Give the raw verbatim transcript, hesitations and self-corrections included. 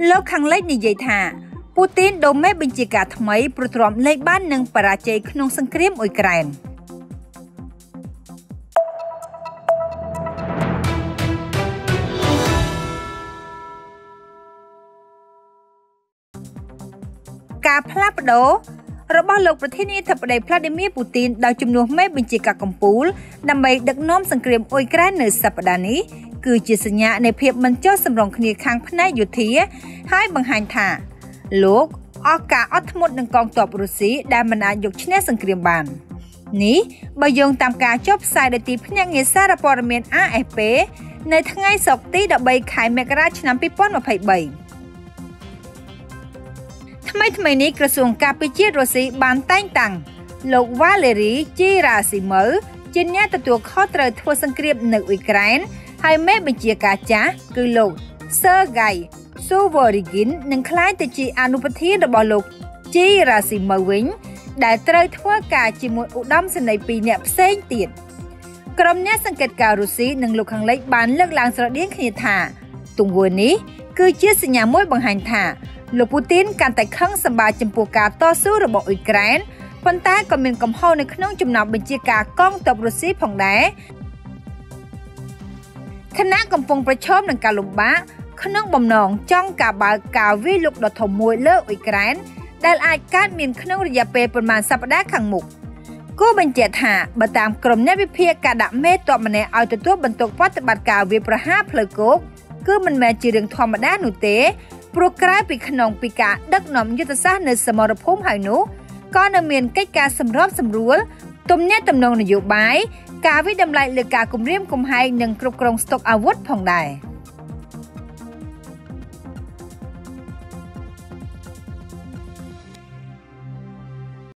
លោកខាងលិចនិយាយថាពូទីនដូមេបញ្ជាការថ្មីប្រទ្រាំលេខបាននឹងបរាជ័យក្នុងសង្គ្រាមអ៊ុយក្រែនការផ្លាស់ប្ដូររបស់លោកប្រធានាធិបតី Vladimir Putin ដោយជំនួសមេបញ្ជាការកំពូលដើម្បីដឹកនាំសង្គ្រាមអ៊ុយក្រែននៅសប្តាហ៍នេះគឺជាសញ្ញានៃភាពមិនចុះសម្រុងគ្នាខាងផ្នែកយោធាហើយបង្ហាញថាលោកអស់ការអត់ធ្មត់នឹងកងទ័ពរុស្ស៊ីដែលមិនអាចយកឈ្នះសង្គ្រាមបាននេះបើយោងតាមការចុះផ្សាយដោយទីភ្នាក់ងារសារព័ត៌មាន A F P នៅថ្ងៃសុក្រទីដប់បីខែមករាឆ្នាំពីរពាន់ម្ភៃបីថ្មីថ្មីនេះក្រសួងការពារជាតិរុស្ស៊ីបានតែងតាំងលោក Valery Gerasimov ជាអ្នកទទួលខុសត្រូវធ្វើសង្គ្រាមនៅអ៊ុយក្រែនហើយមេបញ្ជាការចាស់គឺលោក Sergei Suvorigin នឹងក្លាយទៅជាអនុប្រធានរបស់លោក Gerasimov វិញដែលត្រូវធ្វើការជាមួយឧត្តមសេនីយ៍ពីរនាក់ផ្សេងទៀតក្រុមអ្នកសង្កេតការណ៍រុស្ស៊ីនិងលោកខាងលិចបានលើកឡើងស្រដៀងគ្នាថាទង្វើនេះគឺជាសញ្ញាមួយបង្ហាញថាលោកពូទីនកាន់តែខឹងសម្បាចំពោះការតស៊ូរបស់អ៊ុយក្រែនប៉ុន្តែក៏មានកំហុសនៅក្នុងចំណោមបញ្ជាការកងទ័ពរុស្ស៊ីផងដែរខណៈកំពុងប្រឈមនឹងការលំបាកក្នុងបំណងចង់ការបើកការវាយលុកដ៏ធំមួយលើអ៊ុយក្រែនដែលអាចកើតមានក្នុងរយៈពេលប្រមាណសប្តាហ៍ខាងមុខគួរបញ្ជាក់ថាបើតាមក្រុមអ្នកវិភាគការដាក់មេទ័ពម្នាក់ឲ្យទទួលបន្ទុកប្រតិបត្តិការវាយប្រហារផ្លូវគោកគឺមិនមែនជារឿងធម្មតានោះទេព្រោះក្រៅពីក្នុងពីការដឹកនាំយុទ្ធសាស្ត្រនៅសមរភូមិហើយនោះក៏នៅមានកិច្ចការសម្របសម្រួលទំនាក់ទំនងនយោបាយការវិតម្លៃលើការគម្រាមកំហែងនិងគ្រប់គ្រងស្តុកអាវុធផងដែរ